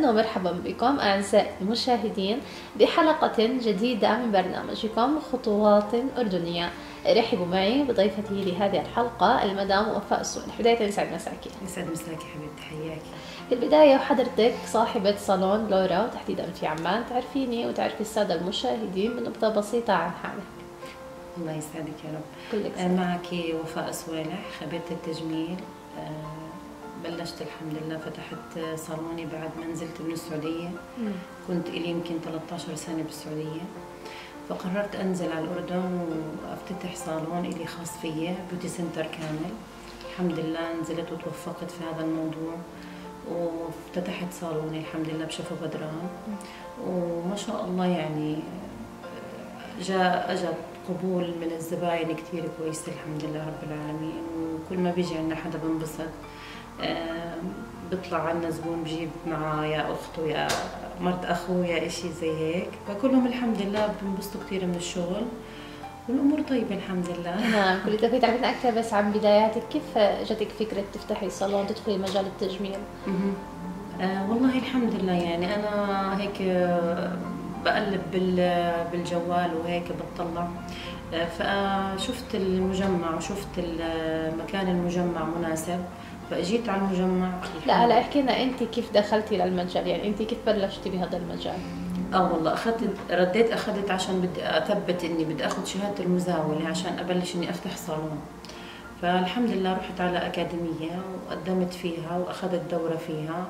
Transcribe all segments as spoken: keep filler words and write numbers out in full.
أهلا ومرحبا بكم أعزائي المشاهدين بحلقة جديدة من برنامجكم خطوات أردنية. رحبوا معي بضيفتي لهذه الحلقة المدام وفاء السويلح. بداية يسعد مساكي. يسعد مساكي حبيبتي، حياكي. في البداية وحضرتك صاحبة صالون لورا وتحديدا في عمان، تعرفيني وتعرفي السادة المشاهدين بنبذة بسيطة عن حالك. الله يسعدك يا رب. كلك سنة. معك وفاء سويلح، خبيرة التجميل. بلشت الحمد لله، فتحت صالوني بعد ما نزلت من السعودية. مم. كنت إلي يمكن ثلاثة عشر سنة بالسعودية، فقررت أنزل على الأردن وأفتتح صالون إلي خاص فيا، بيوتي سنتر كامل. الحمد لله نزلت وتوفقت في هذا الموضوع وافتتحت صالوني الحمد لله بشفا بدران. وما شاء الله يعني جاء اجى قبول من الزباين كثير كويس الحمد لله رب العالمين. وكل ما بيجي عندنا حدا بنبسط، بيطلع عنا زبون بجيب معه يا اخته يا مرت اخوه يا اشي زي هيك، فكلهم الحمد لله بنبسطوا كثير من الشغل والامور طيبه الحمد لله. نعم، كل توفيق. تعرفين اكثر بس عن بداياتك، كيف جاتك فكره تفتحي صالون تدخلي مجال التجميل؟ آه والله الحمد لله، يعني انا هيك بقلب بالجوال وهيك بتطلع، فشفت المجمع وشفت المكان المجمع مناسب، فاجيت على المجمع. لا هلا احكي لنا انت كيف دخلتي للمجال، يعني انت كيف بلشتي بهذا المجال؟ اه والله اخذت رديت اخذت عشان بدي اثبت اني بدي اخذ شهاده المزاوله عشان ابلش اني افتح صالون. فالحمد لله رحت على اكاديميه وقدمت فيها واخذت دوره فيها،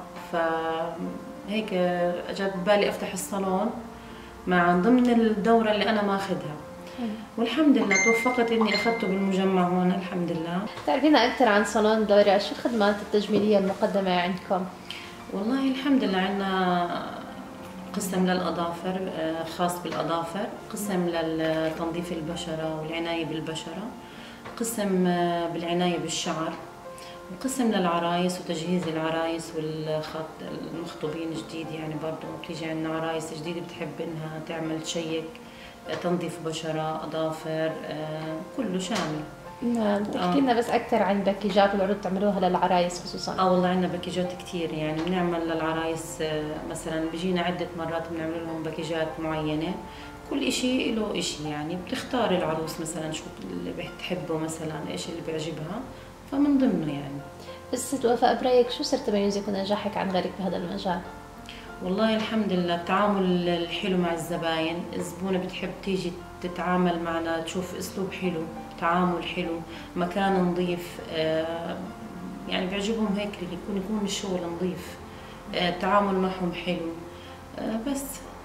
فهيك اجت ببالي افتح الصالون مع ضمن الدوره اللي انا ماخذها، والحمد لله توفقت اني اخذته بالمجمع هون الحمد لله. تعرفينا اكثر عن صالون لورا، شو الخدمات التجميليه المقدمه عندكم؟ والله الحمد لله عندنا قسم للأظافر خاص بالأظافر، قسم لتنظيف البشرة والعناية بالبشرة، قسم بالعناية بالشعر، وقسم للعرايس وتجهيز العرايس والمخطوبين جديد. يعني برضه بتيجي عندنا عرايس جديدة بتحب إنها تعمل تشيك، تنظيف بشرة، أظافر، كله شامل. نعم، تحكي لنا بس أكثر عن باكيجات والعروض تعملوها للعرايس خصوصا. اه والله عندنا باكيجات كثير، يعني بنعمل للعرايس مثلا بيجينا عدة مرات بنعمل لهم باكيجات معينة، كل إشي له إشي، يعني بتختار العروس مثلا شو اللي بتحبه، مثلا إيش اللي بيعجبها، فمن ضمنه يعني. بس ست وفاء، برأيك شو سر تميزك ونجاحك عن غيرك بهذا المجال؟ والله الحمد لله التعامل الحلو مع الزباين، الزبونة بتحب تيجي تتعامل معنا، تشوف اسلوب حلو، تعامل حلو، مكان نظيف، آه يعني بيعجبهم هيك اللي يكون يكون الشغل نظيف، آه التعامل معهم حلو، آه بس.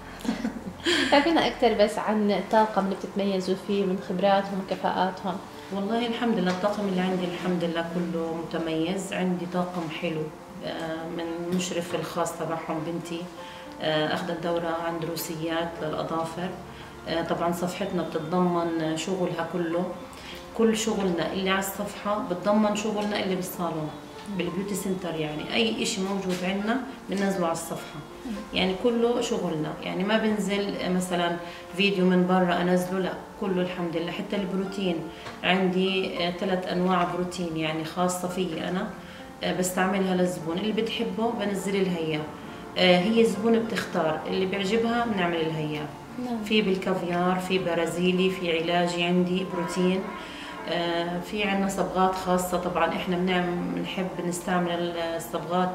تعرفينا اكثر بس عن الطاقم اللي بتتميزوا فيه من خبراتهم وكفاءاتهم؟ والله الحمد لله الطاقم اللي عندي الحمد لله كله متميز. عندي طاقم حلو من المشرف الخاص تبعهم بنتي، اخذت دوره عند روسيات للاظافر. طبعا صفحتنا بتتضمن شغلها كله، كل شغلنا اللي على الصفحه بتضمن شغلنا اللي بالصالون بالبيوتي سنتر، يعني اي شيء موجود عندنا بننزله على الصفحه، يعني كله شغلنا، يعني ما بنزل مثلا فيديو من برا انزله، لا كله الحمد لله. حتى البروتين عندي ثلاث انواع بروتين يعني خاصه فيي انا، بستعملها للزبون اللي بتحبه بنزل لها اياه، هي الزبونه بتختار اللي بيعجبها بنعمل لها اياه. في بالكافيار، في برازيلي، في علاجي عندي بروتين، في عندنا صبغات خاصه. طبعا احنا بنعمل بنحب نستعمل الصبغات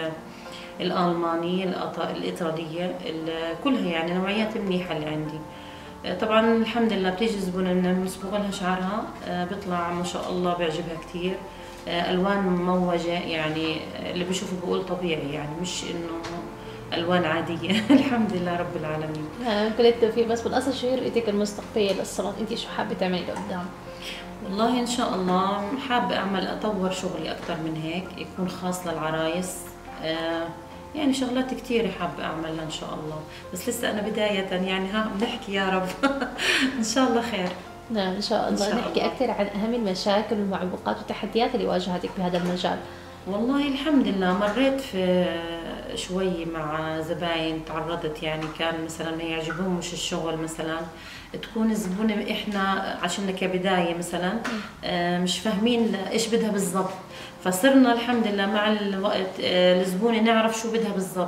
الالمانيه الايطاليه كلها، يعني نوعيات منيحه اللي عندي. طبعا الحمد لله بتيجي الزبونه بنصبغ لها شعرها، بيطلع ما شاء الله بيعجبها كثير، الوان مموجه، يعني اللي بشوفه بقول طبيعي، يعني مش انه الوان عاديه. الحمد لله رب العالمين. نعم كل التوفيق. بس بالاصل شو هي رؤيتك المستقبليه للصالون؟ انت شو حابه تعملي لقدام؟ والله ان شاء الله حابه اعمل اطور شغلي اكثر من هيك، يكون خاص للعرايس، آه يعني شغلات كثيره حابه اعملها ان شاء الله، بس لسه انا بدايه يعني ها بنحكي يا رب. ان شاء الله خير. نعم ان شاء الله. إن شاء نحكي الله. اكثر عن اهم المشاكل والمعوقات والتحديات اللي واجهتك بهذا المجال. والله الحمد لله مريت في شوي مع زباين، تعرضت يعني كان مثلا ما يعجبهمش الشغل، مثلا تكون زبونه احنا عشان كبدايه مثلا مش فاهمين ايش بدها بالضبط، فصرنا الحمد لله مع الوقت الزبونه نعرف شو بدها بالضبط،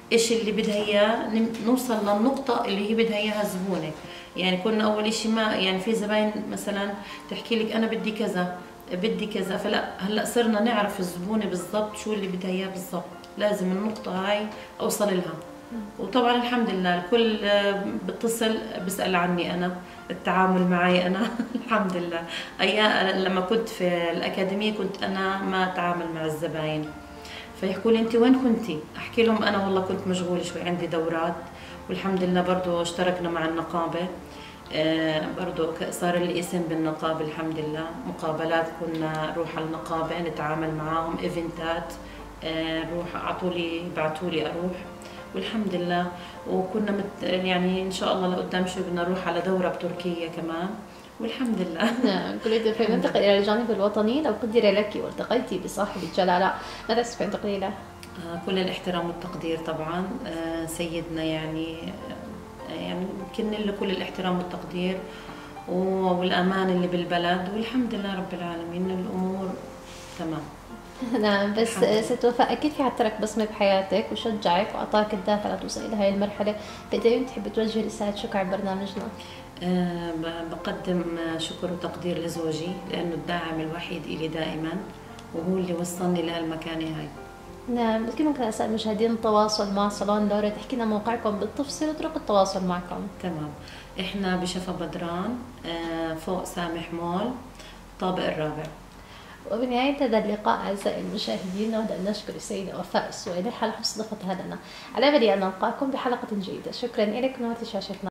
إيش اللي بدها إياه، نوصل للنقطة اللي هي بدها إياها الزبونة. يعني كنا أول إشي ما يعني في زباين مثلا تحكي لك أنا بدي كذا بدي كذا، فلا هلا صرنا نعرف الزبونة بالضبط شو اللي بدها إياه بالضبط، لازم النقطة هاي أوصل لها. وطبعا الحمد لله الكل بتصل بسأل عني أنا، التعامل معي أنا الحمد لله. أيام لما كنت في الأكاديمية كنت أنا ما أتعامل مع الزباين، فيحكوا لي أنت وين كنتي؟ أحكي لهم أنا والله كنت مشغولة شوي عندي دورات، والحمد لله برضو اشتركنا مع النقابة. آه برضو صار لي اسم بالنقابة الحمد لله، مقابلات كنا نروح على النقابة نتعامل معاهم، ايفنتات آه نروح اعطولي بعثولي اروح والحمد لله. وكنا مت يعني ان شاء الله لقدام شوي بدنا نروح على دورة بتركيا كمان والحمد لله. نعم، كل فلننتقل إلى الجانب الوطني. لو قدر لك والتقيتي بصاحب الجلالة ماذا سوف تقولي له؟ آه كل الاحترام والتقدير طبعا، آه سيدنا يعني يعني يمكن له كل الاحترام والتقدير والأمان اللي بالبلد، والحمد لله رب العالمين الأمور تمام. نعم، بس ست وفاء أكيد في حد ترك بصمة بحياتك وشجعك وأعطاك الدافع لتوصلي لهي المرحلة، فإذا تحبي توجهي رسالة شكر على برنامجنا؟ أه بقدم شكر وتقدير لزوجي لأنه الداعم الوحيد إلي دائما، وهو اللي وصلني لهالمكانة هاي. نعم، بس ممكن أسأل المشاهدين التواصل مع صالون لورا، تحكي لنا موقعكم بالتفصيل وطرق التواصل معكم. تمام، إحنا بشفا بدران فوق سامح مول طابق الرابع. وبنهاية هذا اللقاء أعزائي المشاهدين نود أن نشكر السيدة وفاء السويلح على حسن ضيفتها لنا، على أمل أن نلقاكم بحلقة جديدة. شكرا لكم وهذه شاشتنا.